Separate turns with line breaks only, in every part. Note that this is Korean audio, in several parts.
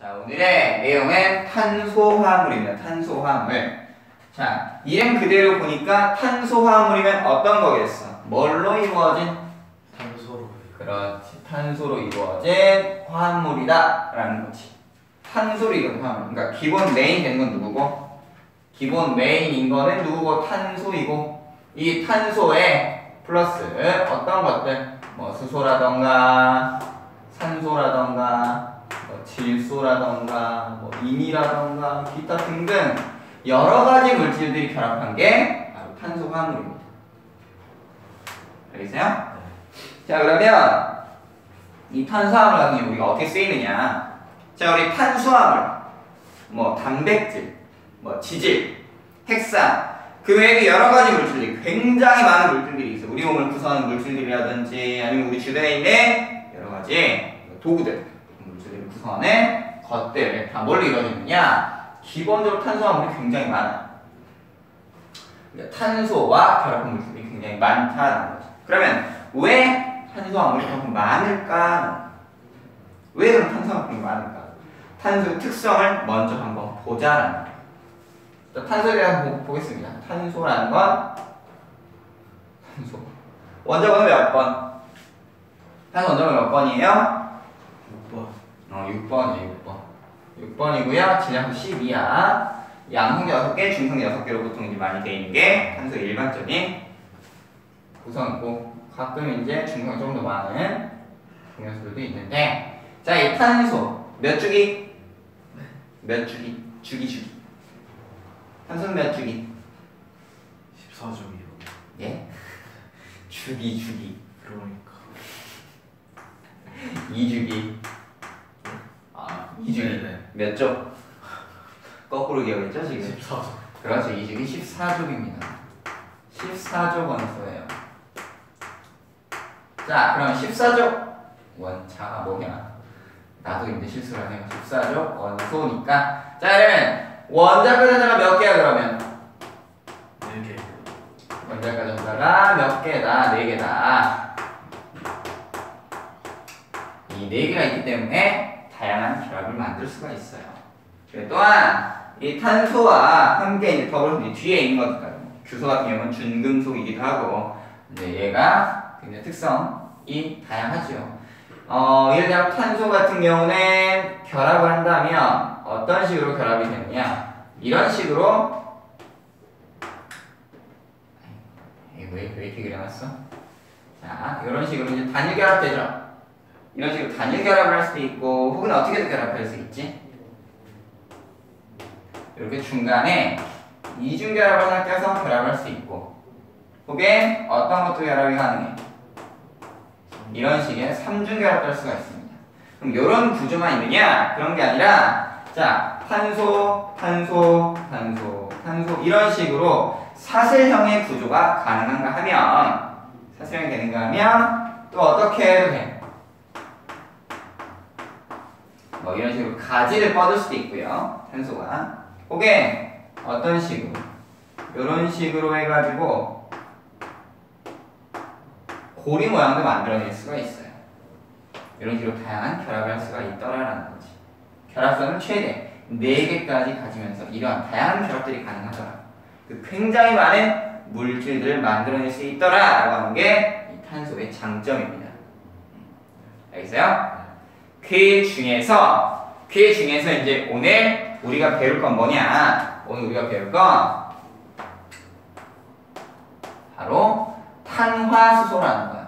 자, 오늘의 내용은 탄소화물입니다. 탄소화물. 자, 이름 그대로 보니까 탄소화물이면 어떤 거겠어? 뭘로 이루어진?
탄소로.
그렇지. 탄소로 이루어진 화합물이다 라는 거지. 탄소로 이루어진 화합물. 그러니까 기본 메인 되는 건 누구고? 기본 메인인 거는 누구고? 탄소이고, 이 탄소에 플러스 어떤 것들? 뭐 수소라던가 산소라던가 뭐 질소라던가 뭐 인이라던가 기타 등등 여러 가지 물질들이 결합한 게 바로 탄소화합물입니다. 알겠어요? 자, 그러면 이 탄수화물 같은 경우 우리가 어떻게 쓰이느냐? 자, 우리 탄수화물, 뭐 단백질, 뭐 지질, 핵산, 그 외에도 여러 가지 물질들이 굉장히 많은 물질들이 있어. 우리 몸을 구성하는 물질들이라든지 아니면 우리 주변에 있는 여러 가지 도구들, 물질들을 구성하는 것들 다 뭘로 이루어지느냐? 기본적으로 탄수화물이 굉장히 많아. 그러니까 탄소와 결합한 물질이 굉장히 많다는 거죠. 그러면 왜 탄수화물이 그렇게 많을까? 왜 그런 탄수화물이 많을까? 탄소의 특성을 먼저 한번 보자라는 거예요. 탄소에 대해서 보겠습니다. 탄소라는 건 탄소. 원자번호 몇 번? 탄소 원자번호 몇 번이에요?
6번.
6번이에요. 6번. 6번이고요. 질량도 12야. 양성 6개, 중성 6개로 보통 이제 많이 되어 있는 게 탄소의 일반적인 구성이고, 가끔 이제 중성이 좀 더 많은 중요수들도 있는데, 자, 이 탄소 몇 주기? 몇 주기? 주기. 탄소는 몇 주기?
14주기요.
예? 주기.
그러니까
2주기. 2주기.
네네.
몇 조? 거꾸로 기억했죠, 지금?
14주.
그렇죠. 2주기 14족입니다. 14족 원소예요. 자, 그럼 14족 원자가 뭐냐? 나도 이제 실수를 하네요. 14족 원소니까. 자, 그러면 원자가 전자가 몇 개야, 그러면?
4개.
원자가 전자가 몇 개다? 4개다. 이 4개가 있기 때문에 다양한 결합을 만들 수가 있어요. 또한 이 탄소와 함께 이제 더불어서 뒤에 있는 것들, 규소 같은 경우는 준금속이기도 하고, 이제 얘가 굉장히 특성이 다양하죠. 예를 들어 탄소 같은 경우는 결합을 한다면 어떤 식으로 결합이 되느냐? 이런 식으로. 왜 이렇게 그려놨어? 자, 이런 식으로 이제 단일 결합되죠. 이런 식으로 단일 결합을 할 수도 있고, 혹은 어떻게든 결합할 수 있지. 이렇게 중간에 이중 결합을 하나 껴서 결합할 수 있고, 혹은 어떤 것도 결합이 가능해. 이런 식의 삼중 결합도 할 수가 있습니다. 그럼 이런 구조만 있느냐? 그런 게 아니라, 자, 탄소 이런 식으로 사슬형의 구조가 가능한가 하면, 사슬형이 되는가 하면 또 어떻게 해도 돼? 뭐 이런 식으로 가지를 뻗을 수도 있고요. 탄소가. 혹은 어떤 식으로, 이런 식으로 해가지고 고리 모양도 만들어낼 수가 있어요. 이런 식으로 다양한 결합을 할 수가 있더라라는 거지. 결합선을 최대 4개까지 가지면서 이러한 다양한 결합들이 가능하더라. 굉장히 많은 물질들을 만들어낼 수 있더라라고 하는 게 이 탄소의 장점입니다. 알겠어요? 그 중에서 이제 오늘 우리가 배울 건 뭐냐? 오늘 우리가 배울 건 바로 탄화수소라는 거야.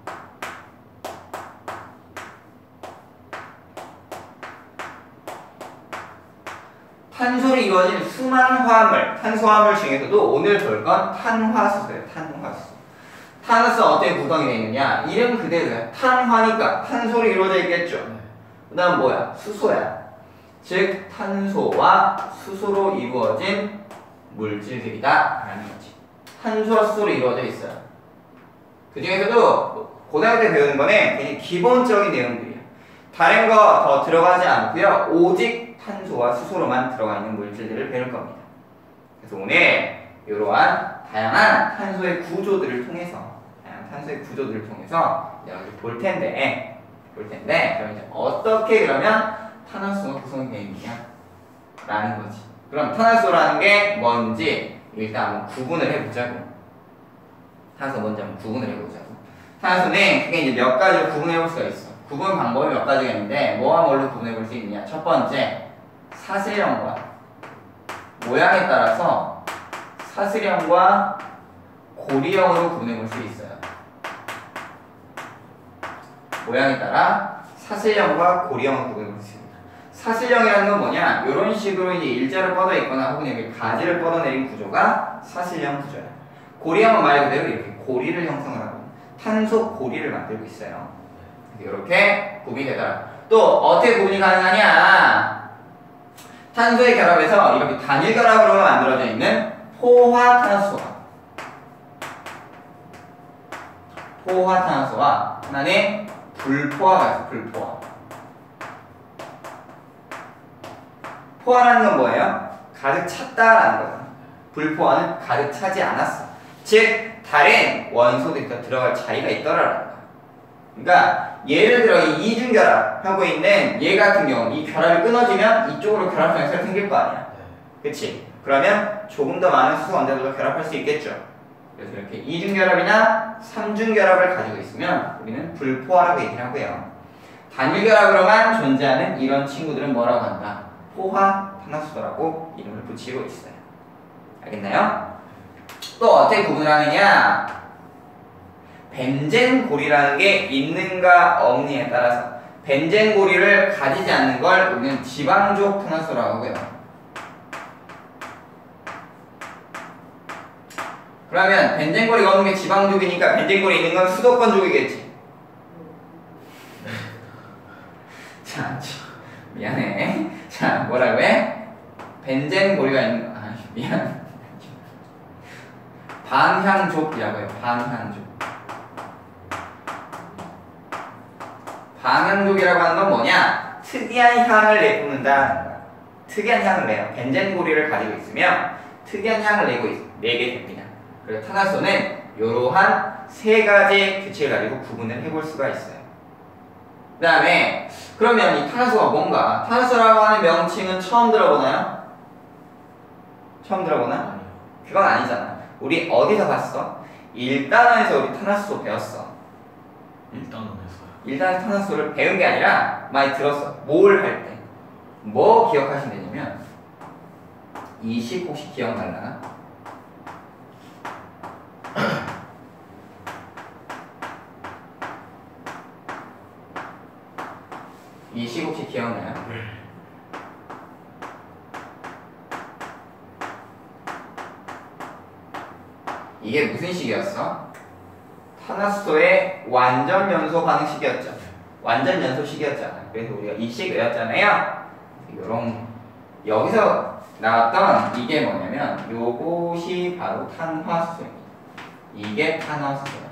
탄소로 이루어진 수많은 화합물, 탄소화물 중에서도 오늘 볼 건 탄화수소예요. 탄화수소. 탄화수소 어떻게 구성이 되어 있느냐? 이름 그대로야. 탄화니까 탄소로 이루어져 있겠죠. 그 다음 뭐야? 수소야. 즉 탄소와 수소로 이루어진 물질들이다 라는 거지. 탄소와 수소로 이루어져 있어요. 그 중에서도 고등학교 때 배우는 거는 되게 기본적인 내용들이야. 다른 거 더 들어가지 않고요. 오직 탄소와 수소로만 들어가 있는 물질들을 배울 겁니다. 그래서 오늘 이러한 다양한 탄소의 구조들을 통해서 여러분들 볼 텐데 그럼 이제 어떻게 그러면 탄화수가 구성이 되어 있느냐 라는 거지. 그럼 탄화수라는 게 뭔지 일단 한번 구분을 해보자고. 탄화수 뭔지 한번 구분을 해보자고. 탄화수는 그게 이제 몇 가지로 구분해볼 수가 있어. 구분 방법이 몇 가지가 있는데 뭐와 뭘로 구분해볼 수 있느냐. 첫 번째, 사슬형과 모양에 따라서 사슬형과 고리형으로 구분해볼 수 있어요. 모양에 따라 사슬형과 고리형을 구분해볼 수 있습니다. 사슬형이라는 건 뭐냐? 이런 식으로 이제 일자로 뻗어 있거나 혹은 여기 가지를 뻗어내린 구조가 사슬형 구조야. 고리형은 말 그대로 이렇게 고리를 형성을 하고 탄소 고리를 만들고 있어요. 이렇게 구분이 되더라. 또 어떻게 구분이 가능하냐? 탄소의 결합에서 이렇게 단일 결합으로 만들어져 있는 포화탄소와 하나는 불포화가 있어. 불포화. 포화라는 건 뭐예요? 가득 찼다라는 거죠. 불포화는 가득 차지 않았어. 즉 다른 원소들이 더 들어갈 자리가 있더라라는 거야. 그러니까 예를 들어 이 이중결합하고 있는 얘 같은 경우 이 결합이 끊어지면 이쪽으로 결합성이 새로 생길 거 아니야. 그치? 그러면 조금 더 많은 수소 원자들과 결합할 수 있겠죠. 그래서 이렇게 이중결합이나 삼중결합을 가지고 있으면 우리는 불포화라고 얘기를 하고요. 단일결합으로만 존재하는 이런 친구들은 뭐라고 한다? 포화탄화수소라고 이름을 붙이고 있어요. 알겠나요? 또 어떻게 구분을 하느냐? 벤젠고리라는 게 있는가 없느냐에 따라서 벤젠고리를 가지지 않는 걸 우리는 지방족 탄화수소라고 하고요. 그러면 벤젠고리가 없는 게 지방족이니까 벤젠고리 있는 건 수도권족이겠지. 자, 미안해. 자, 뭐라고 해? 벤젠고리가 있는 거. 아, 미안. 방향족이라고 해요. 방향족. 방향족이라고 하는 건 뭐냐? 특이한 향을 내뿜는다는 거야. 특이한 향을 내요. 벤젠고리를 가지고 있으면 특이한 향을 내게 됩니다. 그래서 탄화수소는 이러한 세 가지 규칙을 가지고 구분을 해볼 수가 있어요. 그 다음에 그러면 이 탄화수소가 뭔가? 탄화수소라고 하는 명칭은 처음 들어보나요? 처음 들어보나? 그건 아니잖아. 우리 어디서 봤어? 1단원에서 우리 탄화수소 배웠어.
1단원에서요.
1단원 탄화수소를 배운 게 아니라 많이 들었어. 뭘 할 때? 뭐 기억하시면 되냐면 20 혹시 기억나려나? 이 식 혹시 기억나요? 이게 무슨 식이었어? 탄화수소의 완전 연소 반응식이었죠. 완전 연소식이었잖아. 그래서 우리가 이 식 외웠잖아요. 요런 여기서 나왔던 이게 뭐냐면 요것이 바로 탄화수소입니다. 이게 탄화수소야.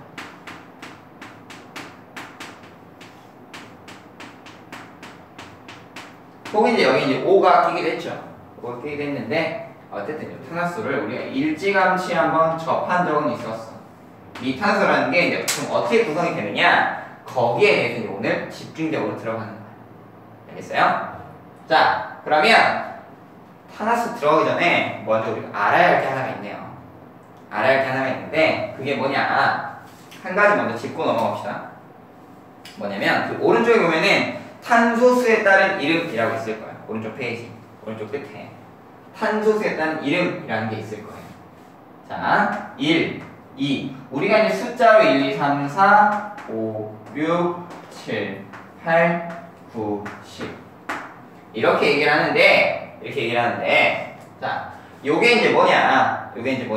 혹은 이제 여기 이제 O가 끼기도 했죠. O가 끼기도 했는데 어쨌든 탄화수소를 우리가 일찌감치 한번 접한 적은 있었어. 이 탄화수소라는 게 이제 좀 어떻게 구성이 되느냐 거기에 대해서 이제 오늘 집중적으로 들어가는 거야. 알겠어요? 자, 그러면 탄화수소 들어가기 전에 먼저 우리가 알아야 할 게 하나가 있네요. 알아야 할 게 하나가 있는데 그게 뭐냐 한 가지 먼저 짚고 넘어갑시다. 뭐냐면 그 오른쪽에 보면은 탄소수에 따른 이름이라고 있을 거예요. 오른쪽 페이지, 오른쪽 끝에 탄소수에 따른 이름이라는 게 있을 거예요. 자, 1, 2 우리가 이제 숫자로 1, 2, 3, 4, 5, 6, 7, 8, 9, 10 이렇게 얘기를 하는데 자, 요게 이제 뭐냐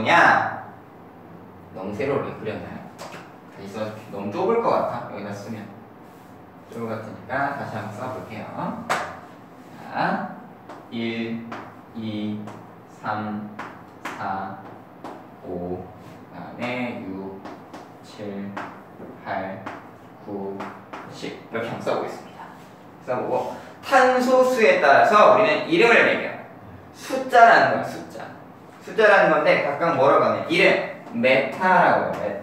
너무 세로를 그렸나요? 다시 써줄게. 너무 좁을 것 같아 여기다 쓰면 좁을 것 같으니까 다시 한번 써볼게요. 자, 1, 2, 3, 4, 5 그다음에 6, 7, 8, 9, 10 이렇게 한번 써보겠습니다. 써보고 탄소수에 따라서 우리는 이름을 매겨요. 숫자라는 거야. 숫자라는 건데 각각 뭐라고 하냐 이름 메타라고 해요.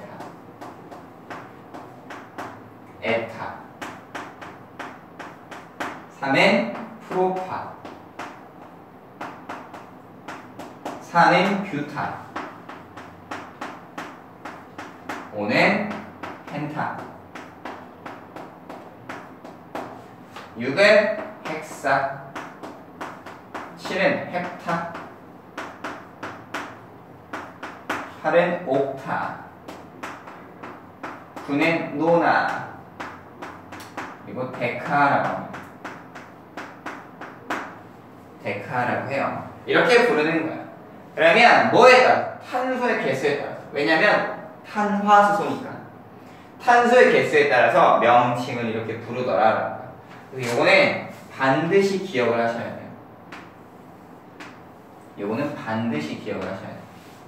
에타 3은 프로파, 4는 뷰탄, 5는 펜탄, 6은 헥사, 7은 헵타, 8은 옥타, 9는 노나, 그리고 데카라고 합니다. 데카라고 해요. 이렇게 부르는 거야. 그러면 뭐에 따라? 탄소의 개수에 따라서. 왜냐면 탄화수소니까. 탄소의 개수에 따라서 명칭을 이렇게 부르더라. 그래서 요거는 반드시 기억을 하셔야 돼요. 요거는 반드시 기억을 하셔야 돼요.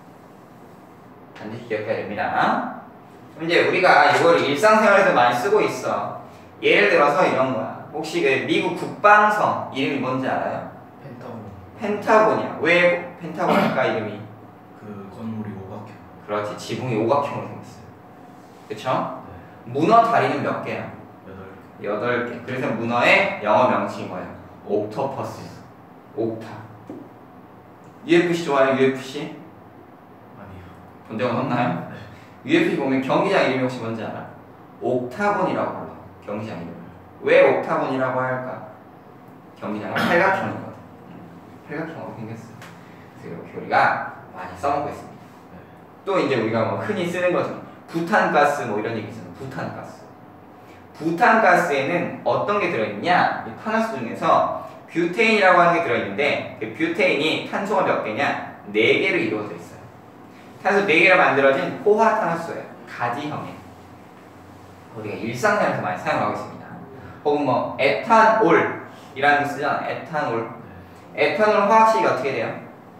반드시 기억해야 됩니다. 이제 우리가 이걸 일상생활에서 많이 쓰고 있어. 예를 들어서 이런 거야. 혹시 그 미국 국방성 이름이 뭔지 알아요?
펜타곤.
펜타곤이야. 왜 펜타곤일까 이름이?
그 건물이 오각형.
그렇지. 지붕이 오각형으로 생겼어요. 그쵸?
네.
문어 다리는 몇 개야?
8개.
8개. 그래서 문어의 영어 명칭이 뭐예요? 옥토퍼스. 옥타. UFC 좋아해요? UFC?
아니요.
본 적은 없나요?
네.
UFC 보면 경기장 이름이 혹시 뭔지 알아? 옥타곤이라고 불러. 경기장 이름을. 왜 옥타곤이라고 할까? 경기장은 팔각형이거든. 팔각형으로 생겼어요. 그래서 이렇게 우리가 많이 써먹고 있습니다. 또 이제 우리가 뭐 흔히 쓰는 거죠. 부탄가스 뭐 이런 얘기 있잖아. 부탄가스. 부탄가스에는 어떤 게 들어있냐? 이 탄화수 중에서 뷰테인이라고 하는 게 들어있는데 그 뷰테인이 탄소가 몇 개냐? 4개로 이루어져 있어요. 탄소 4개로 만들어진 포화탄화수예요. 가지형의. 우리가 일상생활에서 많이 사용하고 있습니다. 혹은 뭐 에탄올이라는 거 쓰잖아. 에탄올. 에탄올 화학식이 어떻게 돼요?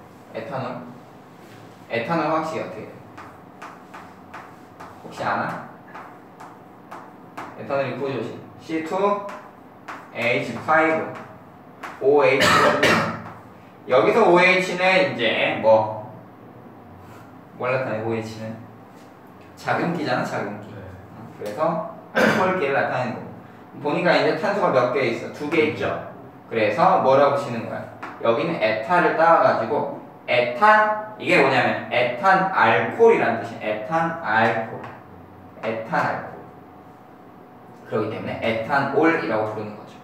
에탄올 화학식이 어떻게 돼요? 혹시 아나? 에탄올이 구조식 C2H5 OH. 여기서 OH는 이제 뭘 나타내? OH는 자금기잖아, 자금기.
네.
그래서 알코올기를 나타내는 거고. 보니까 이제 탄소가 몇 개 있어? 2개 있죠. 그래서 뭐라고 치는 거야? 여기는 에탄을 따와가지고 에탄, 이게 뭐냐면 에탄 알코올이라는 뜻이야. 에탄 알코올. 그렇기 때문에 에탄올이라고 부르는 거죠.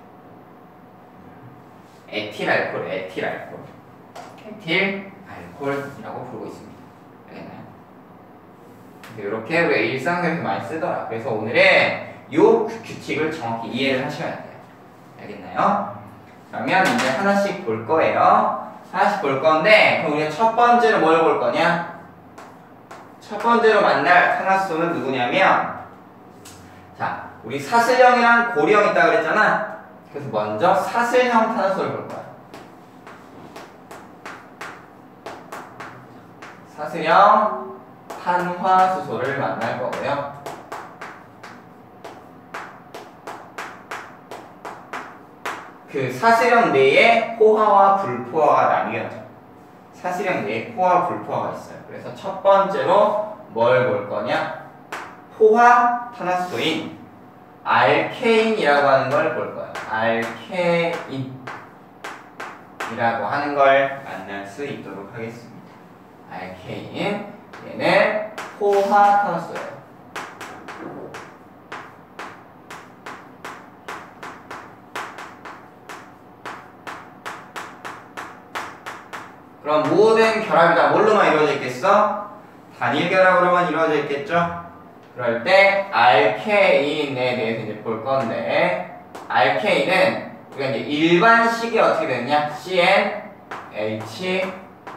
에틸알코올이라고 부르고 있습니다. 알겠나요? 이렇게 우리가 일상생활에서 많이 쓰더라. 그래서 오늘은 요 규칙을 정확히 이해를 하셔야 돼요. 알겠나요? 그러면 이제 하나씩 볼 거예요. 하나씩 볼 건데, 그럼 우리가 첫 번째로 뭘 볼 거냐? 첫 번째로 만날 탄화수소는 누구냐면, 자, 우리 사슬형이랑 고리형 있다고 그랬잖아. 그래서 먼저 사슬형 탄화수소를 볼 거야. 사슬형 탄화수소를 만날 거고요. 그 사슬형 내에 포화와 불포화가 나뉘어져. 사슬형 내에 포화와 불포화가 있어요. 그래서 첫 번째로 뭘 볼 거냐? 포화 탄화수소인 알케인이라고 하는 걸 볼 거예요. 알케인이라고 하는 걸 만날 수 있도록 하겠습니다. 알케인, 얘는 포화 탄화수소예요. 그럼 모든 결합이 다 뭘로만 이루어져 있겠어? 단일 결합으로만 이루어져 있겠죠? 그럴 때 알케인에 대해서 이제 볼 건데, 알케인은 우리가 이제 일반식이 어떻게 되느냐? CnH2n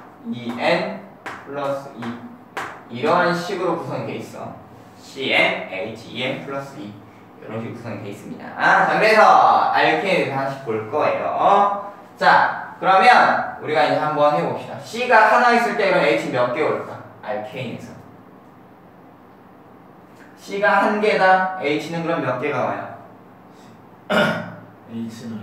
플러스 2 이러한 식으로 구성이 돼 있어. CnH2n 플러스 2 이런 식으로 구성이 돼 있습니다. 자, 그래서 알케인에 대해서 하나씩 볼 거예요. 자, 그러면 우리가 이제 한번 해봅시다. C가 하나 있을 때 그럼 H 몇 개 올까? 알케인에서 C가 한 개다. H는 그럼 몇 개가 와요?
H는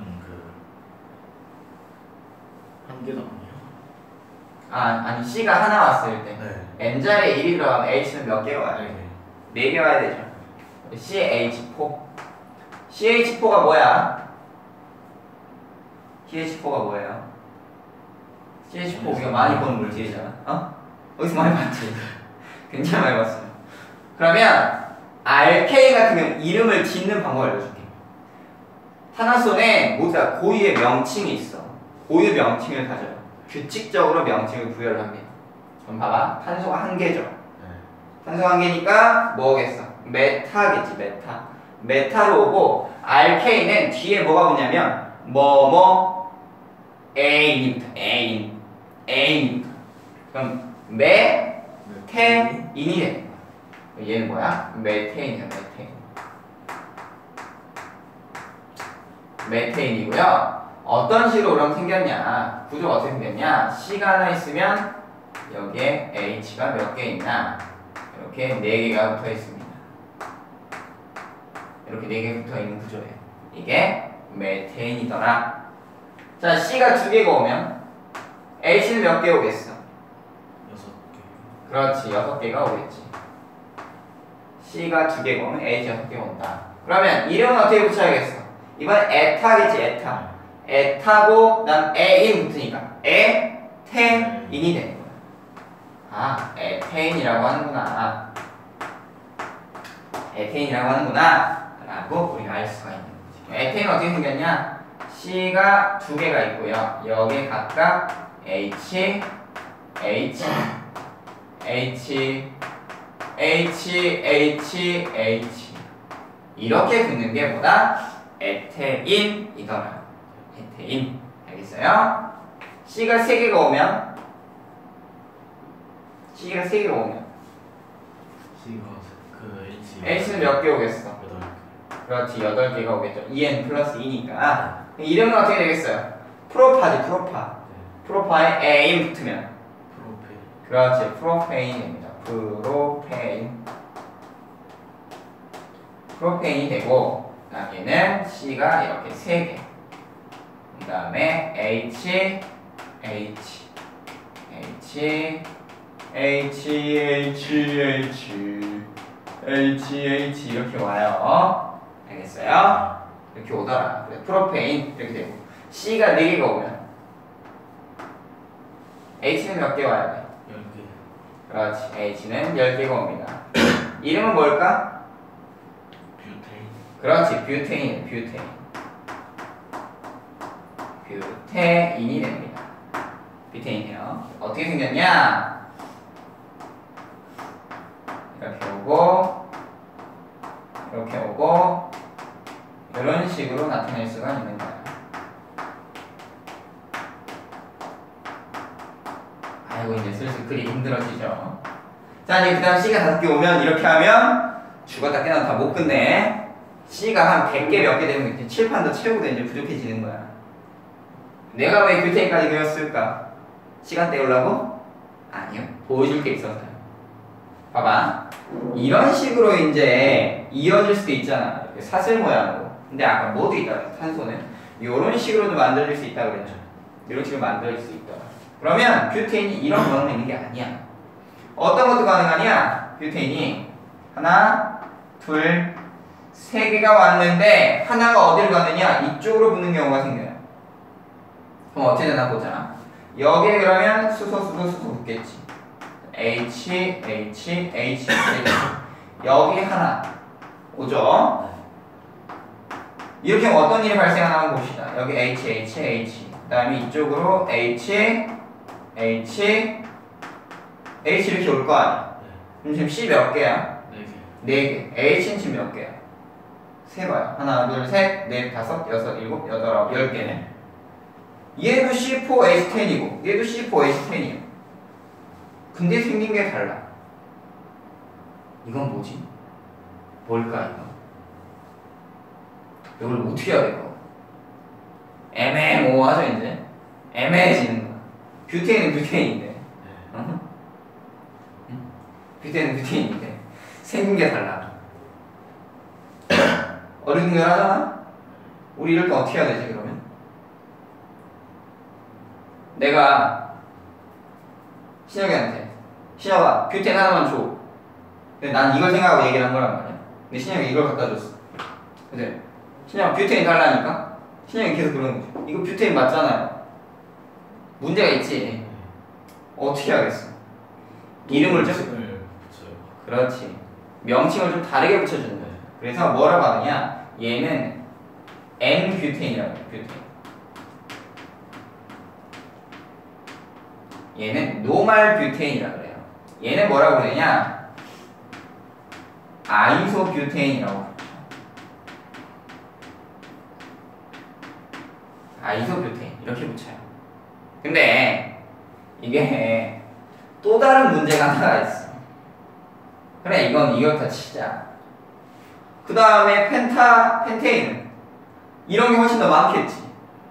한 개도 아니요.
아니 C가 하나 왔을 때
네.
N자리에 1이 들어가면 H는 몇 개가 와요?
네.
4개 와야 되죠. CH4. CH4가 뭐야? CH4가 뭐예요? CH4 우리가 많이 보는 물질이잖아. 어디서 많이 봤지? 굉장히 많이 봤어요. 그러면 알케인 같은 경우는 이름을 짓는 방법을 알려줄게. 탄화손에 모두 고유의 명칭이 있어. 고유 명칭을 가져요. 규칙적으로 명칭을 부여를 합니다. 그럼 봐봐. 탄소가 한 개죠. 탄소가 한 개니까 뭐겠어? 메타겠지. 메타로 오고 알케인은 뒤에 뭐가 오냐면 뭐뭐 A인부터 A인부터. 그럼 메테인이 되는 거야. 얘는 뭐야? 메테인이야. 메테인이고요. 어떤 식으로 그럼 생겼냐? 구조가 어떻게 생겼냐? C가 하나 있으면 여기에 H가 몇 개 있나? 이렇게 4개가 붙어 있습니다. 이렇게 4개 붙어 있는 구조예요. 이게 메테인이더라. 자, C가 2개가 오면 H는 몇 개 오겠어?
6개.
그렇지, 6개가 오겠지. C가 2개가 오면 H 6개 온다. 그러면 이름은 어떻게 붙여야겠어? 이번 에타겠지, 에타고 그다음 에인 붙으니까 에테인이 되는 거야. 아, 에테인이라고 하는구나. 에테인이라고 하는구나 라고 우리가 알 수가 있는 거지. 에테인은 어떻게 생겼냐? C가 2개가 있고요. 여기에 각각 H 이렇게 붙는 게 뭐다? 에테인이더라. 에테인. 알겠어요? C가 3개가 오면
C가
H는 몇 개 오겠어?
8개.
그렇지, 8개가 오겠죠. 2n 플러스 2니까 이름은 어떻게 되겠어요? 프로파지, 프로파. 프로파에 A인 붙으면
프로페인.
그렇지, 프로페인입니다. 프로페인이 되고 그다음 얘는 C가 이렇게 3개. 그 다음에 H 이렇게 와요. 알겠어요? 이렇게 오더라. 프로페인 이렇게 되고 C가 4개가 오면 H는 몇 개 와야 돼?
10개.
그렇지, H는 10개가 옵니다. 이름은 뭘까?
뷰테인.
그렇지, 뷰테인이 됩니다. 뷰테인이요. 어떻게 생겼냐? 이렇게 오고 이런 식으로 나타낼 수가 있는 거야. 아이고, 이제 슬슬 그리기 힘들어지죠. 자, 이제 그 다음 C가 5개 오면 이렇게 하면 죽었다 깨어났다 다 못 끝내. C가 한 100개 몇 개 되면 이제 칠판도 채우고 이제 부족해지는 거야. 내가 왜 뷰테인까지 그렸을까? 시간 때우려고? 아니요. 보여줄 게 있어서요. 봐봐. 이런 식으로 이제 이어질 수도 있잖아. 이렇게 사슬 모양으로. 근데 아까 뭐도 있다. 탄소는 이런 식으로도 만들어질 수 있다고 그랬죠. 이런 식으로 만들어질 수 있다. 그러면 뷰테인이 이런 모양으로 있는 게 아니야. 어떤 것도 가능하냐? 뷰테인이 하나, 둘, 3개가 왔는데 하나가 어디를 갔느냐? 이쪽으로 붙는 경우가 생겨요. 그럼 어떻게 되나 보자. 여기에 그러면 수소 붙겠지. H. 여기 하나 오죠? 이렇게 하면 어떤 일이 발생하나 한번 봅시다. 여기 H. 그 다음에 이쪽으로 H 이렇게 올 거 아니야. 그럼 지금 C 몇 개야? 4개. H는 지금 몇 개야? 세봐요. 하나, 둘, 셋, 넷, 다섯, 여섯, 일곱, 여덟, 아홉, 10개네. 얘도 C4H10이고 얘도 C4H10이에요. 근데 생긴 게 달라. 이건 뭐지? 뭘까 이거? 이걸 어떻게 해야 될까? 애매모호하죠 이제? 애매해지는 거야. 뷰테인은 뷰테인인데 뷰테인은 뷰테인인데 생긴 게 달라. 어른들하잖아? 우리 이럴 때 어떻게 해야 되지 그러면? 내가 신혁이한테 신혁아 뷰테인 하나만 줘. 근데 난 이걸 생각하고 얘기를 한 거란 말이야. 근데 신혁이 이걸 갖다 줬어. 근데 신혁아 뷰테인 달라니까 신영이 계속 그러는 거죠. 이거 뷰테인 맞잖아요. 문제가 있지. 어떻게 하겠어? 이름을 좀
붙여요.
그렇지. 명칭을 좀 다르게 붙여주는 거야. 그래서 뭐라고 하느냐? 얘는 N-뷰테인이라고 해요. 뷰테인. 얘는 노말-뷰테인이라고 그래요. 얘는 뭐라고 그러냐? 아이소뷰테인이라고 그러죠. 아이소뷰테인 이렇게 붙여요. 근데 이게 또 다른 문제가 하나가 있어. 그래, 이거부터 치자. 그 다음에 펜테인은 이런 게 훨씬 더 많겠지.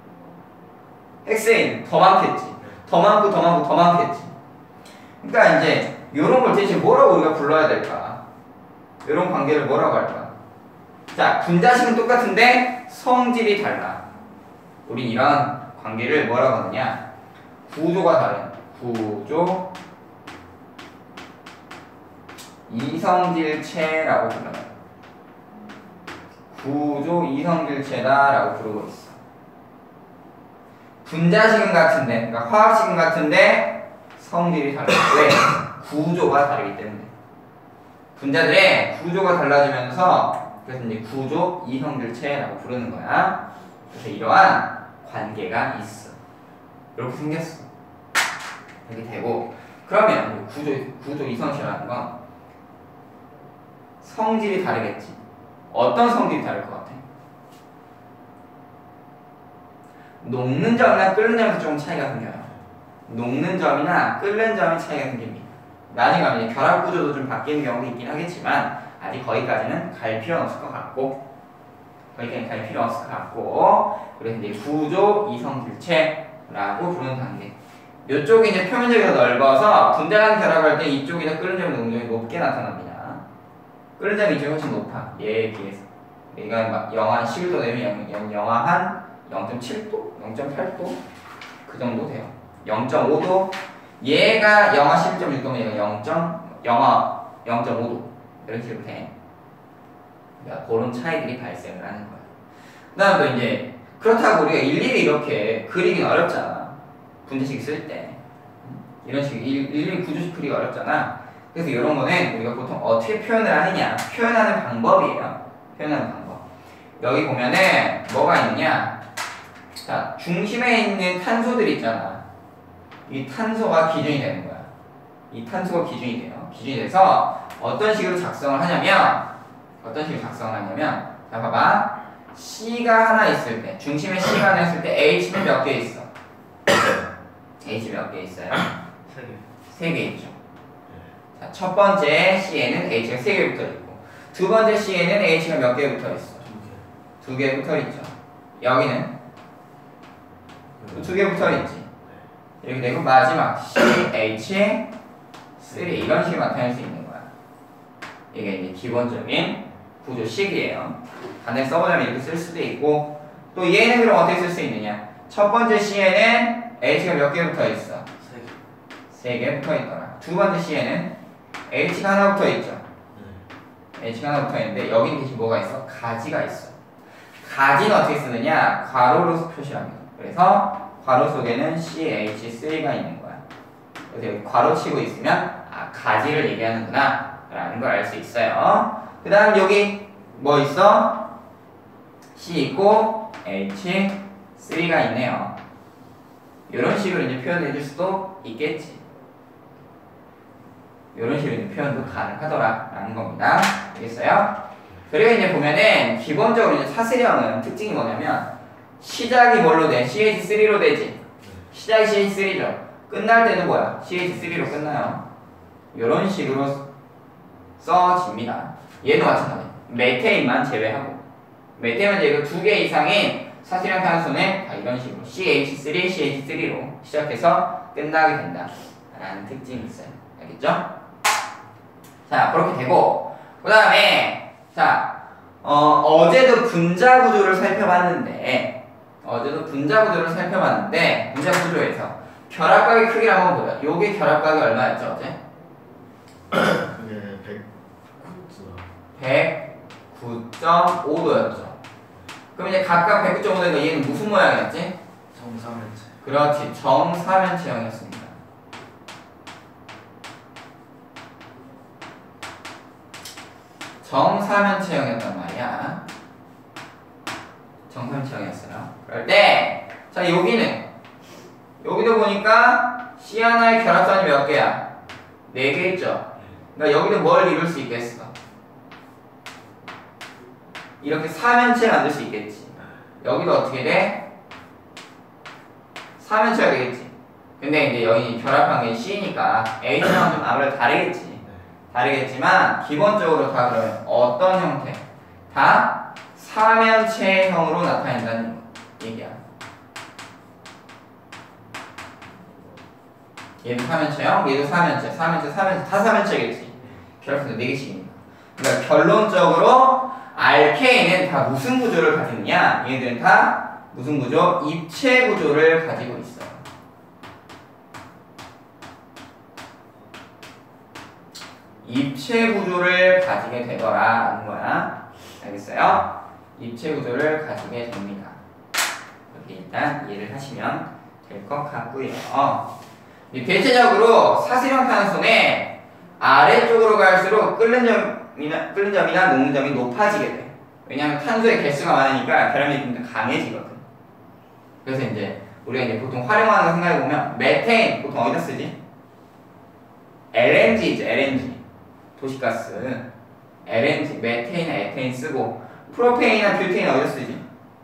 헥세인은 더 많겠지. 더 많고 더 많고 더 많겠지. 그러니까 이제 이런 걸 대체 뭐라고 우리가 불러야 될까? 이런 관계를 뭐라고 할까? 자, 분자식은 똑같은데 성질이 달라. 우린 이런 관계를 뭐라고 하느냐? 구조가 다른 구조 이성질체라고 불러요. 구조 이성질체다라고 부르고 있어. 분자식은 같은데, 그러니까 화학식은 같은데 성질이 달라. 왜? 구조가 다르기 때문에. 분자들의 구조가 달라지면서 그래서 이제 구조 이성질체라고 부르는 거야. 그래서 이러한 관계가 있어. 이렇게 생겼어. 이렇게 되고, 그러면 구조 이성질이라는 건 성질이 다르겠지. 어떤 성질이 다를 것 같아? 녹는 점이나 끓는 점에서 조금 차이가 생겨요. 녹는 점이나 끓는 점이 차이가 생깁니다. 나중에 가면 결합 구조도 좀 바뀌는 경우도 있긴 하겠지만 아직 거기까지는 갈 필요는 없을 것 같고, 그래서 이제 구조 이성질체라고 부르는 단계. 이쪽이 이제 표면적이 더 넓어서 분자간 결합할 때 이쪽이나 끓는 점의 농도가 높게 나타납니다. 끓는 점이 이쪽이 훨씬 높아. 얘에 비해서. 얘가 막 영하 11도 되면 영하 한 0.7도? 0.8도? 그 정도 돼요. 0.5도. 얘가 영하 11.6도면 얘가 영하 0.5도. 이런 식으로 돼. 그러니까 그런 차이들이 발생을 하는 거야. 그 다음 또 이제 그렇다고 우리가 일일이 이렇게 그리긴 어렵잖아. 분자식 쓸 때. 이런 식으로 일일이 구조식 그리기 어렵잖아. 그래서 이런 거는 우리가 보통 어떻게 표현을 하느냐. 표현하는 방법이에요. 표현하는 방법. 여기 보면은 뭐가 있느냐. 자, 중심에 있는 탄소들 있잖아. 이 탄소가 기준이 되는 거야. 이 탄소가 기준이 돼요. 기준이 돼서 어떤 식으로 작성을 하냐면, 자, 봐봐. C가 하나 있을 때, 중심에 C가 하나 있을 때 H는 몇 개 있어? H 몇 개 있어요? 3개 있죠. 자, 첫 번째 C에는 H가 3개 붙어 있고, 두 번째 C에는 H가 몇 개 붙어 있어? 2개 붙어 있죠. 여기는 2개 붙어 있지. 이렇게 되고 마지막 CH3 이런 식으로 나타낼 수 있는 거야. 이게 이제 기본적인 구조식이에요. 간단히 써보자면 이렇게 쓸 수도 있고, 또 얘는 그럼 어떻게 쓸 수 있느냐? 첫 번째 C에는 H가 몇 개 붙어 있어? 3개 붙어 있더라. 두 번째 C에는 H가 하나 붙어 있죠. H가 하나 붙어 있는데 여기 대신 뭐가 있어? 가지가 있어. 가지는 어떻게 쓰느냐? 괄호로 표시합니다. 그래서 괄호 속에는 CH3가 있는 거야. 그래서 여기 괄호 치고 있으면 가지를 얘기하는구나 라는 걸 알 수 있어요. 그 다음 여기 뭐 있어? C 있고 H3가 있네요. 이런 식으로 이제 표현해 줄 수도 있겠지. 이런 식으로 이제 표현도 가능하더라 라는 겁니다. 알겠어요? 그리고 이제 보면은 기본적으로 이제 사슬형은 특징이 뭐냐면 시작이 뭘로 돼? CH3로 되지. 시작이 CH3죠. 끝날 때는 뭐야? CH3로 끝나요. 이런 식으로 써집니다. 얘도 마찬가지. 메테인만 제외하고. 메테인만 제외하고 2개 이상인 사슬형 탄소는 다 이런 식으로 CH3, CH3로 시작해서 끝나게 된다 라는 특징이 있어요. 알겠죠? 자, 그렇게 되고, 그 다음에 자, 어제도 분자 구조를 살펴봤는데 분자 구조에서 결합각의 크기를 한번 보자. 요게 결합각이 얼마였죠, 어제?
그게 109죠.
109.5도였죠. 그럼 이제 각각 109.5도니까 얘는 무슨 모양이었지?
정사면체.
그렇지. 정사면체형이었습니다. 정사면체형이었단 말이야. 정사면체형이었어요. 그럴 때, 자, 여기도 보니까 C 하나의 결합선이 몇 개야? 4개 있죠? 그러니까 여기도 뭘 이룰 수 있겠어? 이렇게 사면체 만들 수 있겠지. 여기도 어떻게 돼? 사면체가 되겠지. 근데 이제 여기 결합한 게 C니까 A랑 좀 아무래도 다르겠지. 다르겠지만 기본적으로 다 그러면 어떤 형태? 다 사면체형으로 나타낸다는 얘기야. 얘도 사면체형, 얘도 사면체, 다 사면체겠지. 결합선도 4개씩이니까. 그러니까 결론적으로 알케인은 다 무슨 구조를 가지고 있냐? 얘네들은 다 무슨 구조? 입체 구조를 가지고 있어. 입체 구조를 가지게 되더라라는 거야. 알겠어요? 입체 구조를 가지게 됩니다. 이렇게 일단 이해를 하시면 될 것 같고요. 대체적으로 사슬형 탄소는 아래쪽으로 갈수록 끓는 점이나 녹는 점이 높아지게 돼. 왜냐하면 탄소의 개수가 많으니까 결합력이 좀 더 강해지거든. 그래서 이제 우리가 이제 보통 활용하는 거 생각해 보면 메테인 보통 어디다 쓰지? LNG죠, LNG. 도시가스. LNG, 메테인이나 에테인 쓰고 프로페인이나 뷰테인 어디다 쓰지?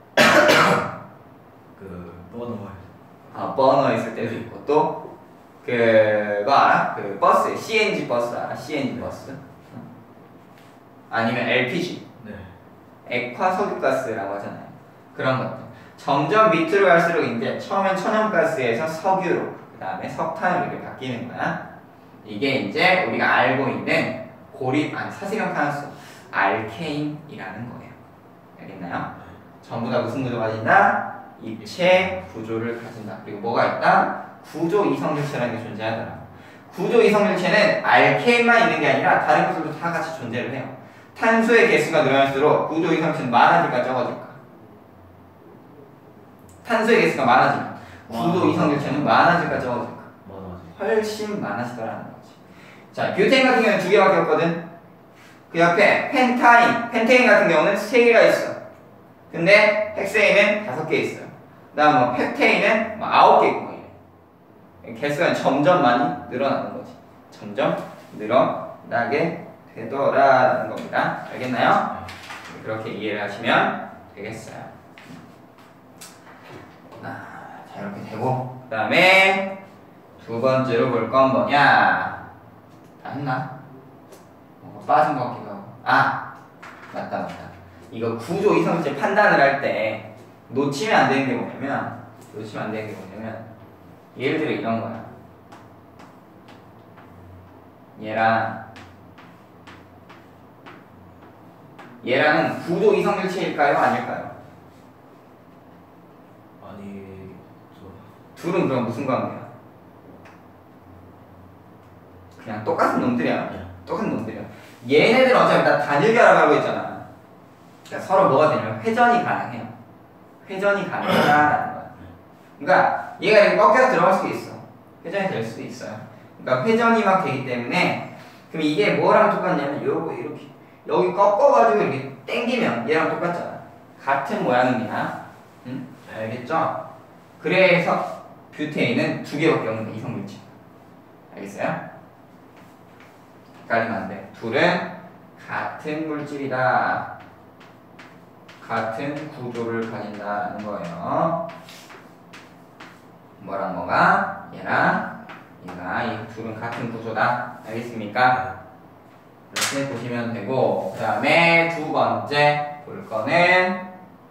버너 있을 때도 있고 또 그거 알아? 그 버스 CNG 버스 알아? CNG 버스 아니면 LPG
네.
액화 석유가스라고 하잖아요. 그런 것들 점점 밑으로 갈수록 이제 처음엔 천연가스에서 석유로 그 다음에 석탄으로 이렇게 바뀌는 거야. 이게 이제 우리가 알고 있는 사슬형 탄소 알케인이라는 거예요. 알겠나요? 전부 다 무슨 구조 가진다? 입체 구조를 가진다. 그리고 뭐가 있다? 구조 이성질체라는 게 존재하더라. 구조 이성질체는 알케인만 있는 게 아니라 다른 것들도 다 같이 존재를 해요. 탄소의 개수가 늘어날수록 구조 이성질체는 많아질까 적어질까? 탄소의 개수가 많아지면 구조 이성질체는 많아질까 적어질까? 훨씬 많아지더라는 거지. 자, 뷰테인 같은 경우는 2개밖에 없거든. 그 옆에 펜테인 같은 경우는 3개가 있어. 근데 헥세인은 5개 있어요. 그 다음 뭐 펩테인은 9개 있고 이래. 개수가 점점 많이 늘어나는 거지. 점점 늘어나게 되더라라는 겁니다. 알겠나요? 그렇게 이해를 하시면 되겠어요. 자, 이렇게 되고 그 다음에 두 번째로 볼 건 뭐냐? 다 했나? 빠진 것 같기도 하고. 맞다. 이거 구조 이성질체 판단을 할 때 놓치면 안 되는 게 뭐냐면 예를 들어 이런 거야. 얘랑은 구조 이성질체일까요? 아닐까요? 둘은 그럼 무슨 관계야? 그냥 똑같은 놈들이야. 얘네들은 어차피 다 단일 결합하고 있잖아. 그러니까 서로 뭐가 되냐면 회전이 가능해요. 회전이 가능하다는 거야. 그러니까 얘가 이렇게 꺾여서 들어갈 수도 있어. 회전이 될 수도 있어요. 그러니까 회전이 막 되기 때문에 그럼 이게 뭐랑 똑같냐면 요거 이렇게 여기 꺾어가지고 이렇게 당기면 얘랑 똑같잖아. 같은 모양입니다. 응? 알겠죠? 그래서 뷰테인은 2개밖에 없는 거 이성물질. 알겠어요? 헷갈리면 안 돼. 둘은 같은 물질이다. 같은 구조를 가진다는 거예요. 뭐가? 얘랑 얘가 이 둘은 같은 구조다. 알겠습니까? 이렇게 보시면 되고 그 다음에 두 번째는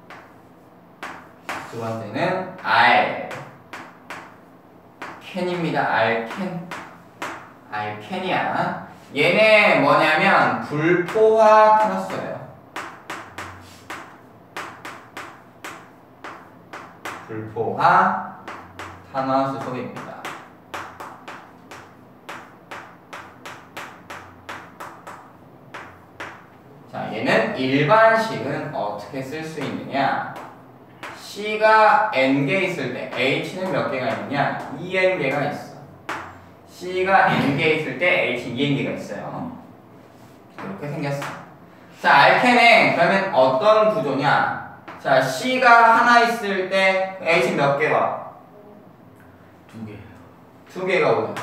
알켄입니다. 알켄이야. 얘네 뭐냐면 불포화 탄화수소예요. 불포화 탄화수소입니다. 자, 얘는 일반식은 어떻게 쓸 수 있느냐? C가 n개 있을 때 H는 몇 개가 있느냐? 2n개가 있어. C가 n개 있을 때 H 2n개가 있어요. 이렇게 생겼어. 자, 알케는 그러면 어떤 구조냐? 자, C가 하나 있을 때 H 몇 개가?
2개.
2개가 오죠.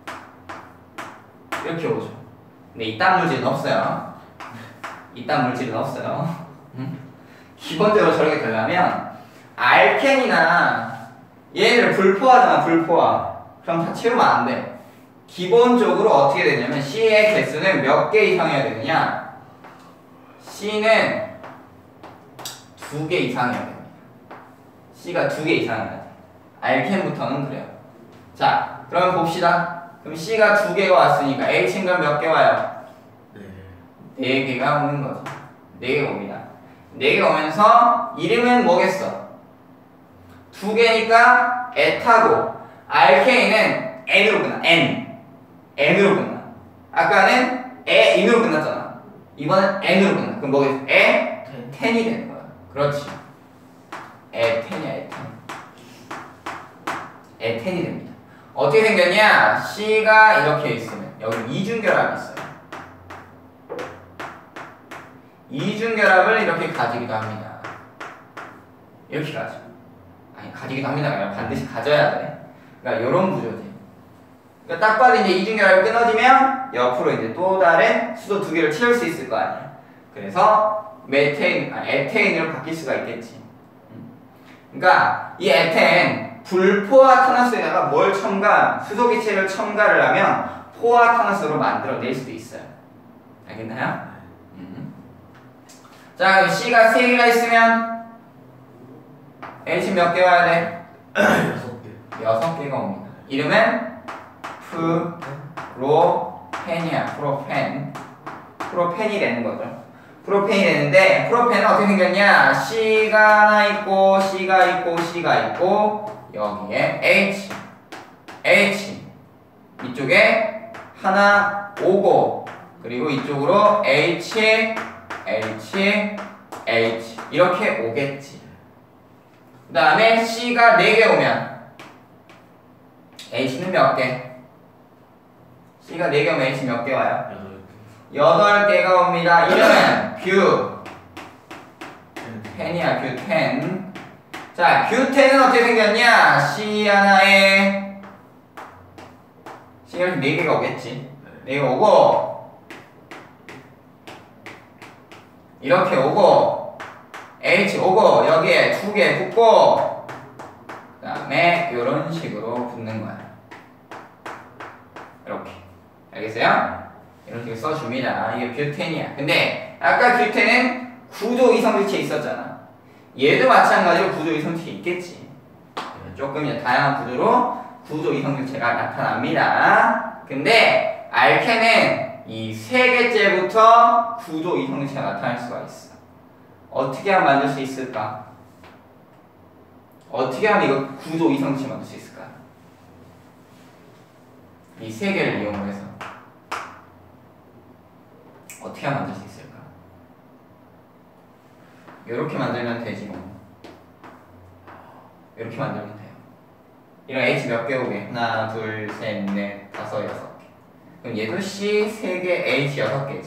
이렇게 오죠. 근데 이딴 물질은 없어요. 이딴 물질은 없어요. 기본적으로 저렇게 되려면 알켄이나 얘네들 불포화잖아, 불포화. 그럼 다 채우면 안 돼. 기본적으로 어떻게 되냐면 C의 개수는 몇 개 이상이어야 되느냐? C는 2개 이상이어야 됩니다. C가 2개 이상이어야 돼. 알켄부터는 그래요. 자, 그럼 봅시다. 그럼 C가 2개가 왔으니까 H는 그럼 몇 개 와요? 4개가 오는 거죠. 4개가 옵니다. 4개가 오면서 이름은 뭐겠어? 2개니까 에타고 알케인은 N으로 끝나. N으로 끝나. 아까는 N으로 끝났잖아. 이번엔 N으로 끝나. 그럼 뭐겠어? 텐이 되는 거야. 그렇지. 에텐이야, 에텐이 됩니다. 어떻게 생겼냐? C가 이렇게 있으면 여기 이중결합이 있어요. 이중결합을 이렇게 가지기도 합니다. 이렇게 가져. 아니, 가지기도 합니다가 아니라 반드시 가져야 돼. 그러니까 이런 구조지. 그러니까 딱 봐도 이제 이중결합이 끊어지면 옆으로 이제 또 다른 수소 2개를 채울 수 있을 거 아니야. 그래서 에테인으로 바뀔 수가 있겠지. 그러니까 이 에텐 불포화 탄화수에다가 뭘 수소 기체를 첨가를 하면 포화 탄화수로 만들어낼 수도 있어요. 알겠나요? 자, 그럼 C가 3개가 있으면 H 몇 개 와야 돼?
6개.
6개가 옵니다. 이름은 프로펜이야. 프로펜이 되는 거죠. 프로펜이 되는데 프로펜은 어떻게 생겼냐? C가 하나 있고 C가 있고 C가 있고 여기에 H 이쪽에 하나 오고 그리고 이쪽으로 H 이렇게 오겠지. 그 다음에 C가 4개 오면 H는 몇 개? C가 4개 오면 H 몇 개 와요? 8개가 옵니다. 이름은 뷰텐이야, 뷰텐. 자, 뷰텐은 어떻게 생겼냐? C 하나에 C가 4개가 오겠지. 4개 오고 이렇게 오고 H 오고 여기에 2개 붙고 그 다음에 이런 식으로 붙는 거야. 이렇게. 알겠어요? 이런 식으로 써줍니다. 이게 뷰텐이야. 근데 아까 뷰텐은 구조 이성질체 있었잖아. 얘도 마찬가지로 구조 이성질체 있겠지. 조금 이제 다양한 구조로 구조 이성질체가 나타납니다. 근데 알케는 이 3개째부터 구조 이성질체가 나타날 수가 있어. 어떻게 하면 만들 수 있을까? 어떻게 하면 이거 구조 이성질체 만들 수 있을까? 이 3개를 이용해서 어떻게 하면 만들 수 있을까? 이렇게 만들면 되지 뭐. 이렇게 만들면 돼요. 이런 H 몇 개 오게? 하나, 둘, 셋, 넷, 다섯, 6개. 그럼 얘도 C 3개, H 6개지.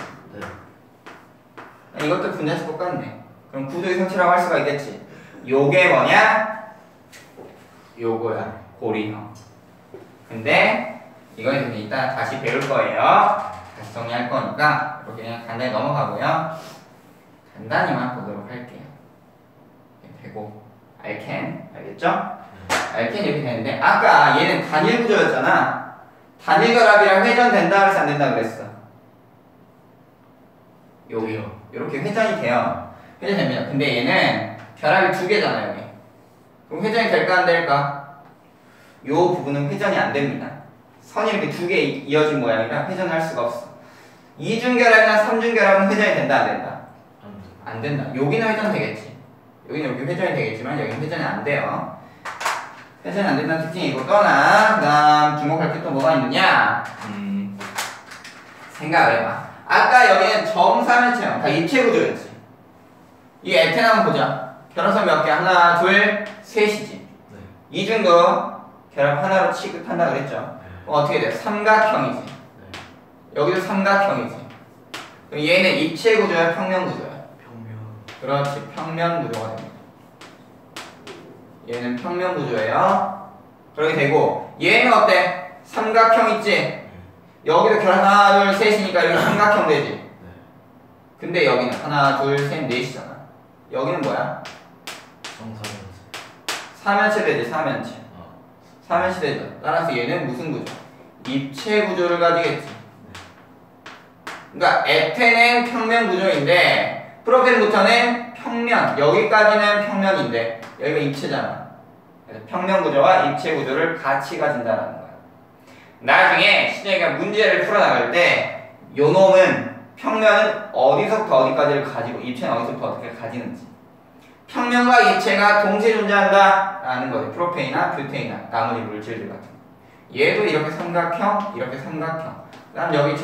이것도 분자식 똑같네. 그럼 구조 이성체라고 할 수가 있겠지. 요게 뭐냐? 요거야. 고리형. 근데 이건 이제 이따 다시 배울 거예요. 다시 정리할 거니까 이렇게 그냥 간단히 넘어가고요. 간단히만 보도록 할게요. 되고 알켄 알겠죠? 알켄 이렇게 되는데 아까 얘는 단일 구조였잖아. 단일 결합이랑 회전된다 그래서 안 된다 그랬어. 여기요. 이렇게 회전이 돼요. 회전됩니다. 근데 얘는 결합이 2개잖아요. 여기. 그럼 회전이 될까 안 될까? 요 부분은 회전이 안 됩니다. 선이 이렇게 2개 이어진 모양이라 회전할 수가 없어. 이중결합이나 삼중결합은 회전이 된다 안 된다? 안 된다. 여기는 회전 되겠지. 여기는 이렇게 회전이 되겠지만 여기는 회전이 안 돼요. 회전이 안 된다는 특징이 있고 또나 그 다음 주목할 게 또 뭐가 있느냐? 생각을 해봐. 아까 여기는 정사면체형 다 입체 구조였지. 이 에테나 한번 보자. 결합선 몇 개? 하나, 둘, 셋이지.
네.
이 중도 결합 하나로 취급한다 그랬죠.
네.
그럼 어떻게 돼? 삼각형이지.
네.
여기도 삼각형이지. 그럼 얘는 입체 구조야, 평면 구조야?
평면.
그렇지, 평면 구조가 됩니다. 얘는 평면 구조예요. 그렇게 되고 얘는 어때? 삼각형 있지?
네.
여기도 결합 하나, 둘, 셋이니까 여기 삼각형 되지.
네.
근데 여기는 하나, 둘, 셋, 넷이잖아. 여기는 뭐야?
정사면체.
사면체 되지, 사면체. 사면체 되죠. 따라서 얘는 무슨 구조? 입체 구조를 가지겠지. 그러니까 에테는 평면 구조인데 프로펜부터는 평면, 여기까지는 평면인데 여기가 입체잖아. 그래서 평면 구조와 입체 구조를 같이 가진다는 거야. 나중에 신영이가 문제를 풀어나갈 때 요 놈은 평면은 어디서부터 어디까지를 가지고 입체는 어디서부터 어떻게 가지는지, 평면과 입체가 동시에 존재한다 라는 거지. 프로페이나 뷰테이나 나머지 물질들 같은 거. 얘도 이렇게 삼각형, 이렇게 삼각형. 그 다음 여기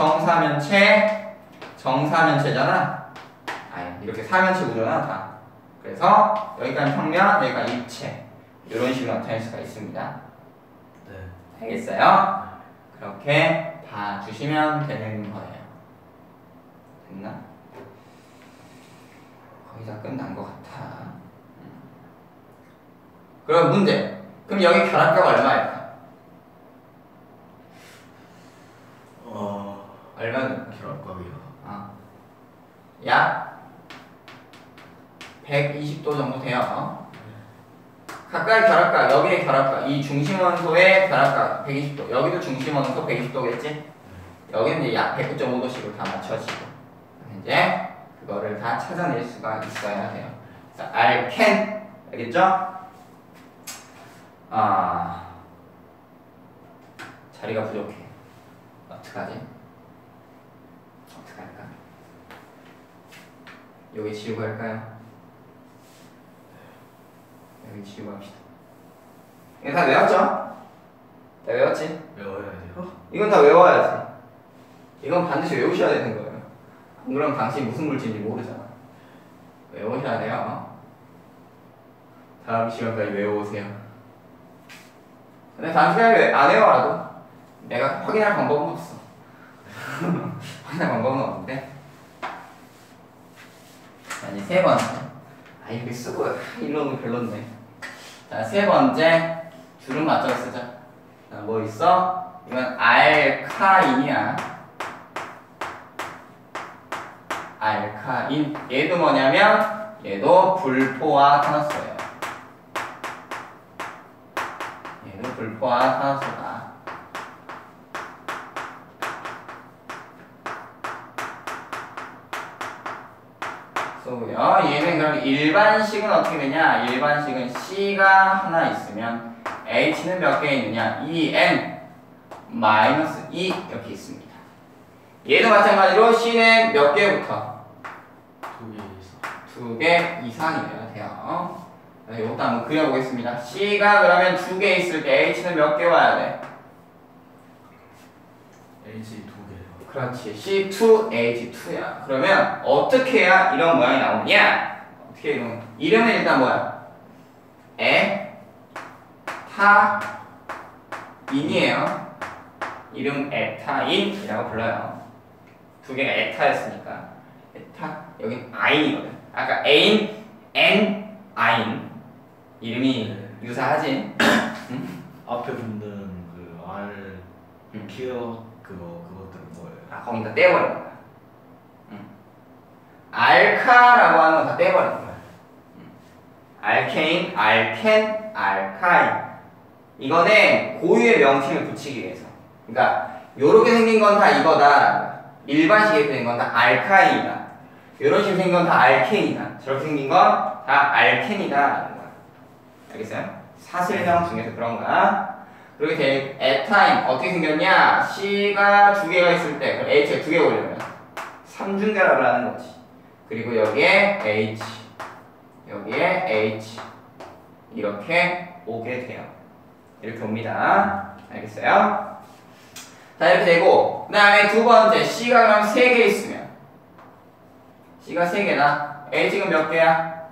정사면체잖아. 아니, 이렇게 사면체 구조나 다. 그래서 여기까지 평면, 여기가 입체. 이런 식으로 나타낼 수가 있습니다.
네.
알겠어요? 그렇게 봐주시면 되는 거예요. 됐나? 거의 다 끝난 것 같아. 그럼 문제. 그럼 여기 결합값 얼마일까? 얼마는?
결합값이요?
약 120도 정도 돼요. 각각의 결합값, 여기의 결합값, 이 중심원소의 결합값 120도, 여기도 중심원소 120도겠지? 여기는 이제 약 109.5도씩으로 다 맞춰지고, 이제 그거를 다 찾아낼 수가 있어야 돼요. 자, 알켄, 알겠죠? 자리가 부족해. 어떡하지? 어떡할까? 여기 지우고 할까요? 여기 지우고 합시다. 이거 다 외웠죠? 다 외웠지?
외워야 돼요?
이건 다 외워야지. 이건 반드시 외우셔야 되는 거예요. 안 그러면 당신이 무슨 물질인지 모르잖아. 외우셔야 돼요. 다음 시간까지 외워오세요. 근데 단순하게 안 외워라도 내가 확인할 방법은 없어. 확인할 방법은 없는데. 아니, 세 번째. 이렇게 쓰고 이러는 거 별론데. 자, 세 번째 줄은 맞춰 쓰자. 자, 뭐 있어? 이건 알카인이야. 알카인. 얘도 뭐냐면 얘도 불포화 탄화수예요. 얘도 불포화 탄화수다. 쏘고요. 얘는 그럼 일반식은 어떻게 되냐? 일반식은 C가 하나 있으면 H는 몇 개 있느냐? EN 마이너스 E 이렇게 있습니다. 얘도 마찬가지로 C는 몇 개부터?
2개 이상.
2개 이상이어야 돼요. 이것도 한번 그려보겠습니다. C가 그러면 2개 있을 때 H는 몇 개 와야 돼?
H 2개요.
그렇지. C2H2야. 그러면 어떻게 해야 이런 모양이 나오느냐? 어떻게 이름은 일단 뭐야? 에타인이에요. 이름 에타인이라고 불러요. 2개가 에타였으니까. 에타, 여긴 아인이거든. 아까 에인, 엔, 아인. 이름이 유사하지? 응?
앞에 붙는 그 R 키어 그것들은 뭐예요?
거기다 떼버린 거야. 알카라고 하는 건 다 떼버린 거야. 알케인, 알켄, 알카인. 이거는 고유의 명칭을 붙이기 위해서. 그러니까 요렇게 생긴 건 다 이거다. 일반식에 생긴 건 다 알카인이다. 요런 식으로 생긴 건 다 알케인이다. 저렇게 생긴 건 다 알켄이다 라는 거야. 알겠어요? 사슬형 중에서 그런 거야. 그렇게 에타임 어떻게 생겼냐? C가 2개가 있을 때 그럼 H가 2개 오려면 삼중결합을 하는 거지. 그리고 여기에 H, 여기에 H 이렇게 오게 돼요. 이렇게 옵니다. 알겠어요? 자, 이렇게 되고, 그 다음에 두 번째, C가 그럼 3개 있으면. C가 3개다. H가 몇 개야?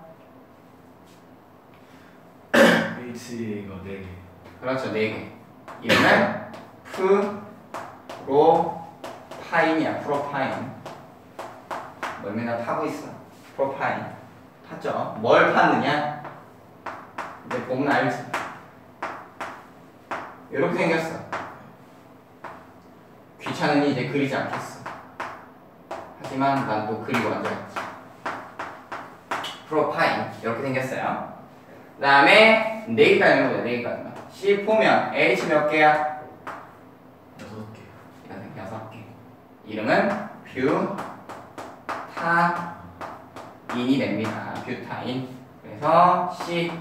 H가 4개.
그렇죠, 4개. 이러면 프로파인이야, 프로파인. 뭘 맨날 파고 있어. 프로파인. 팠죠? 뭘 팠느냐? 이제 보면 알지. 이렇게 생겼어. 귀찮으니 이제 그리지 않겠어. 하지만 난 또 그리고 앉아있지. 프로파인. 이렇게 생겼어요. 그 다음에 4개까지 해보자, 4개까지만. C 보면 H 몇 개야?
6개.
6개. 이름은 뷰타인이 됩니다. 뷰타인. 그래서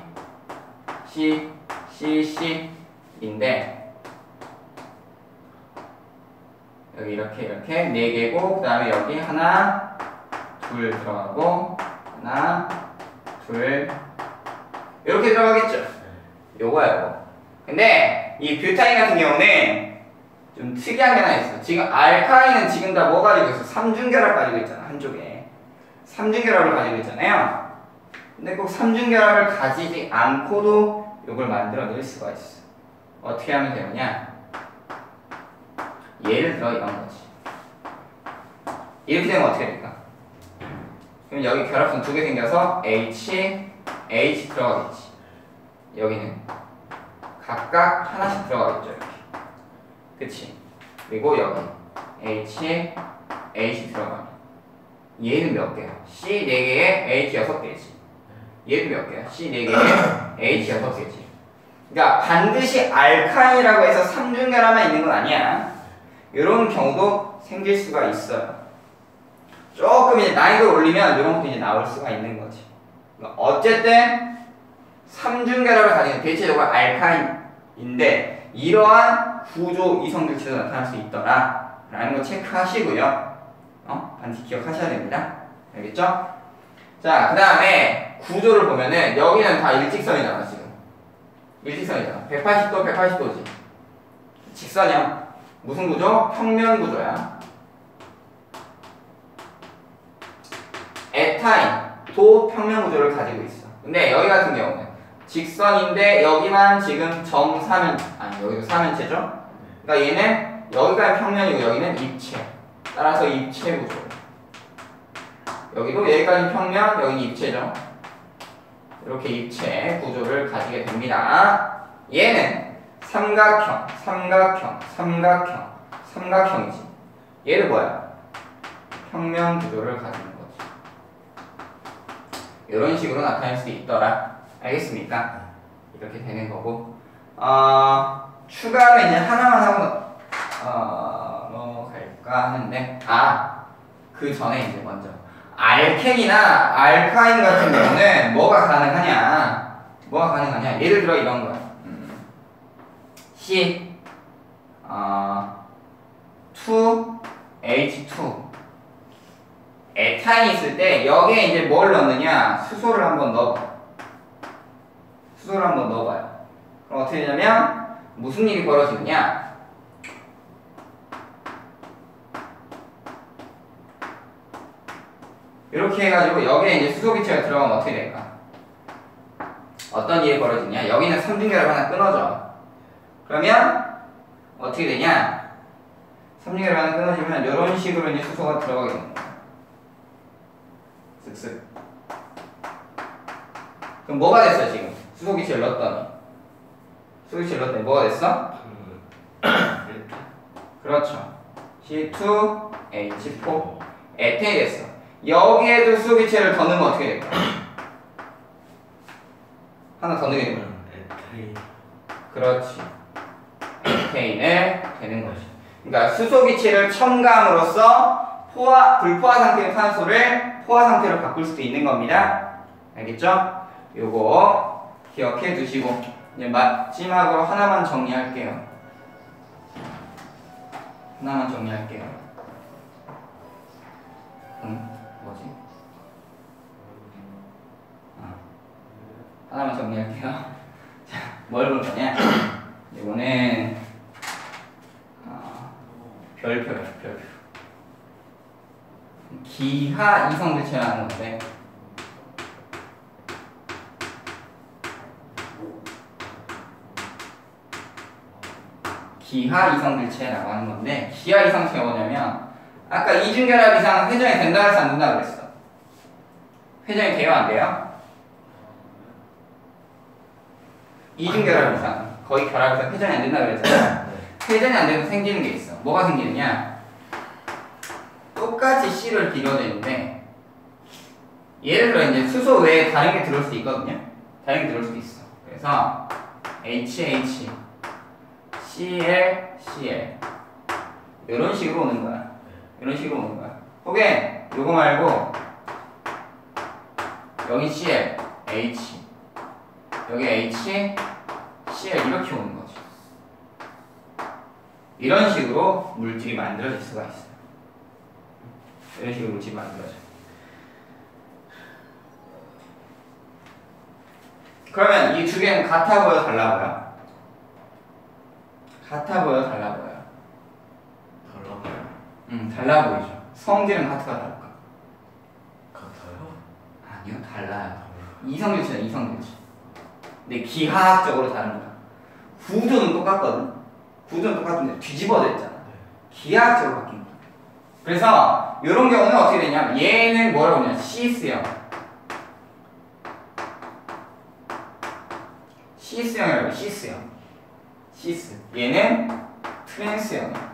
C인데 여기 이렇게 4개고 그 다음에 여기 하나, 둘 들어가고 하나, 둘 이렇게 들어가겠죠? 요거야 요거. 근데 이 뷰타인 같은 경우는 좀 특이한 게 하나 있어. 지금 알카인은 지금 다 뭐 가지고 있어? 삼중결합 가지고 있잖아. 한쪽에 삼중결합을 가지고 있잖아요. 근데 꼭 삼중결합을 가지지 않고도 이걸 만들어낼 수가 있어. 어떻게 하면 되느냐? 예를 들어 이런 거지. 이렇게 되면 어떻게 될까? 그럼 여기 결합선 2개 생겨서 H 들어가겠지. 여기는 각각 하나씩 들어가겠죠. 이렇게. 그치? 그리고 여기 H 들어가면 얘는 몇 개야? C 4개에 H 6개지. 얘는 몇 개야? C 4개에 H 6개지. 그러니까 반드시 알카인이라고 해서 삼중결합만 있는 건 아니야. 이런 경우도 생길 수가 있어요. 조금 이제 난이도를 올리면 이런 것도 이제 나올 수가 있는 거지. 그러니까 어쨌든 삼중결합을 가지는 대체적으로 알카인인데 이러한 구조 이성질체도 나타날 수 있더라 라는 거 체크하시고요. 반드시 기억하셔야 됩니다. 알겠죠? 자, 그 다음에 구조를 보면은 여기는 다 일직선이잖아. 지금 일직선이잖아. 180도 180도지. 직선이야. 무슨 구조? 평면 구조야. 에타인도 평면 구조를 가지고 있어. 근데 여기 같은 경우는 직선인데 여기만 지금 여기도 사면체죠? 그러니까 얘는 여기가 평면이고 여기는 입체. 따라서 입체 구조. 여기도 여기까지 평면, 여기는 입체죠. 이렇게 입체 구조를 가지게 됩니다. 얘는 삼각형이지. 얘는 뭐야? 평면 구조를 가지는 거지. 이런 식으로 나타낼 수 있더라. 알겠습니까? 이렇게 되는 거고. 추가로 이제 하나만 하고 넘어갈까 하는데, 그 전에 이제 먼저 알켄이나 알카인 같은 경우는 뭐가 가능하냐? 예를 들어 이런 거야. C 2H2 에타인이 있을 때 여기에 이제 뭘 넣느냐? 수소를 한번 넣어봐요. 그럼 어떻게 되냐면 무슨 일이 벌어지느냐? 이렇게 해가지고 여기에 이제 수소기체가 들어가면 어떻게 될까? 어떤 일이 벌어지냐? 여기는 삼중결합 하나 끊어져. 그러면 어떻게 되냐? 삼중결합 하나 끊어지면 이런 식으로 이제 수소가 들어가게 되는 거야. 쓱쓱. 그럼 뭐가 됐어 지금? 수소기체를 넣었더니 뭐가 됐어? 그렇죠. C2H4 에테인이 됐어. 여기에도 수소기체를 더 넣으면 어떻게 될까? 하나 더 넣게 되면
에테인.
그렇지. 에테인을 되는 거지. 그러니까 수소기체를 첨가함으로써 불포화 상태의 탄소를 포화 상태로 바꿀 수도 있는 겁니다. 알겠죠? 요거 기억해 두시고 이제 마지막으로 하나만 정리할게요. 뭐지? 하나만 정리할게요. 자, 뭘 볼 거냐? 이거는 별표예요, 별표. 기하 이성질체라는 건데 기하 이성질체라고 하는 건데 기하 이성질체가 뭐냐면 아까 이중결합 이상 회전이 된다 그래서 안 된다 그랬어. 회전이 돼요, 안 돼요? 이중결합 이상 거의 결합에서 회전이 안 된다 그랬잖아. 회전이 안 되면 생기는 게 있어. 뭐가 생기느냐? 똑같이 C를 비교해야 되는데 예를 들어 이제 수소 외에 다른 게 들어올 수도 있거든요. 다른 게 들어올 수도 있어. 그래서 HH, CL, CL 이런 식으로 오는 거야. 이런 식으로 오는 거야. 혹은 요거 말고 여기 CL, H, 여기 H, CL 이렇게 오는 거지. 이런 식으로 물질이 만들어질 수가 있어요. 이런 식으로 물질이 만들어져. 그러면 이 두 개는 같아 보여, 달라 보여? 같아 보여, 달라 보여?
달라 보여.
달라 보이죠. 성질은 같을까 다를까?
같아요?
아니요, 달라요. 이성질체는 이성질체. 근데 기하학적으로 다른 거야. 구조는 똑같거든. 구조는 똑같은데 뒤집어져 있잖아. 기하학적으로 바뀐 거야. 그래서 이런 경우는 어떻게 되냐면 얘는 뭐라고 하냐? 시스형. 시스형이라고. 시스형. 시스. 얘는 트랜스형이야.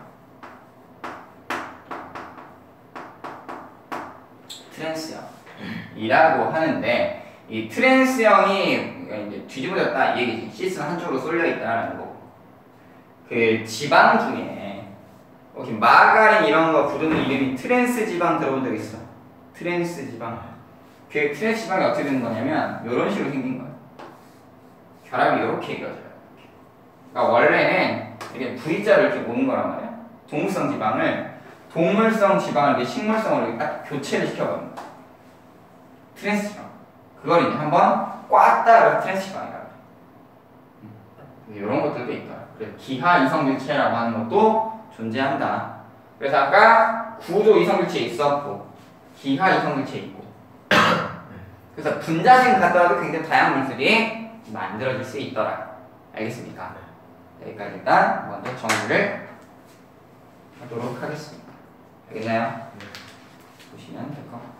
트랜스형이라고 하는데 이 트랜스형이 이제 뒤집어졌다 이 얘기지. 시스는 한쪽으로 쏠려 있다라는 거고. 그 지방 중에 혹시 마가린 이런 거 부르는 이름이 트랜스 지방 들어본 적 있어? 트랜스 지방. 그 트랜스 지방이 어떻게 되는 거냐면 이런 식으로 생긴 거야. 결합이 이렇게 이루어져요. 그러니까 원래는 이렇게 V자로 이렇게 모는 거란 말이야. 동물성 지방을 동물성 지방을 이렇게 식물성으로 이렇게 딱 교체를 시켜버린 거야. 트랜스 지방. 그걸 이제 한번 꽉 따라 트랜스 지방이라고 해. 이런 것들도 있다. 그래서 기하 이성질체라고 하는 것도 존재한다. 그래서 아까 구조 이성질체 있었고 기하 이성질체 있고 그래서 분자식 갖다도 굉장히 다양한 물질이 만들어질 수 있더라. 알겠습니까? 여기까지 일단 먼저 정리를 하도록 하겠습니다. 알겠나요? 보시면 될 것 같아요.